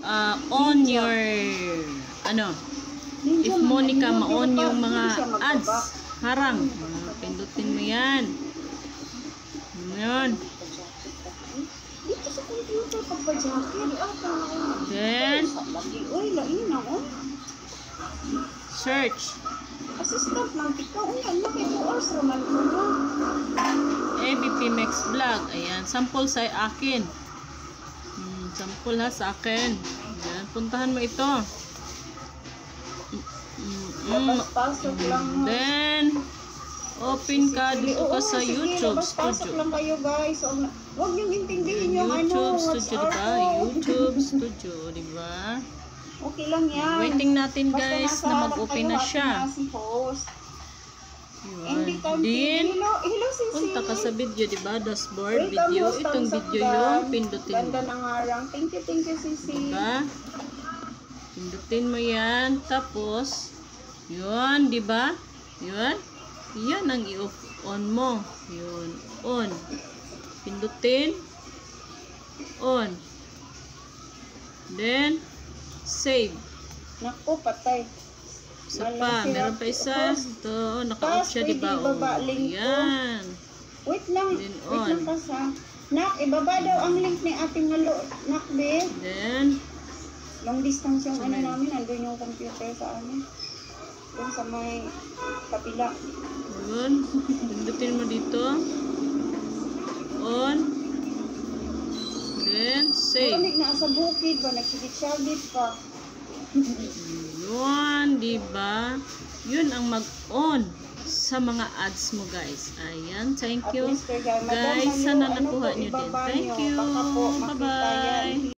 on your if Monica ma-on yung mga ads harang, pindutin mo yan. Ayan. Dito sa computer pagpa-jacket. Then search. Assistant lang ikaw. Laki 2 hours naman ko na. ABP Max Vlog. Ayan, sample sa akin. Sample ha sa akin. Ayan, puntahan mo ito. Pasok lang. Then open ka dito ka sa YouTube Pasok Studio. lang kayo guys. Huwag niyong intindihin yung YouTube Studio, WhatsApp diba? YouTube Studio, diba? Okay lang yan. Waiting natin guys na mag-open na siya. Din, punta ka sa video, diba? Dashboard video. Itong video yung pindutin mo. Ganda ng harang. Thank you Sisi. Diba? Pindutin mo yan. Tapos, yun, diba? Yun. Yan ang i-on mo. Yun. On. Pindutin. On. Then, save. Naku, patay. Isa pa. Meron pa isa. Ito. Naka-off siya, diba? Yan. Wait lang. Then, Wait lang on. pa. Nak, ibaba daw ang link ni ating Nak, be. Then, Long distance yung namin. Nandun yung computer sa amin. Doon sa may kapila. yun. Pindutin mo dito. On. Then, save. Malamig na sa bukid ba? Nagsigit-sagit pa. Yun, diba? Yun ang mag-on sa mga ads mo, guys. Ayan, thank you. Guys, sana nakuha nyo din. Thank you. Bye-bye.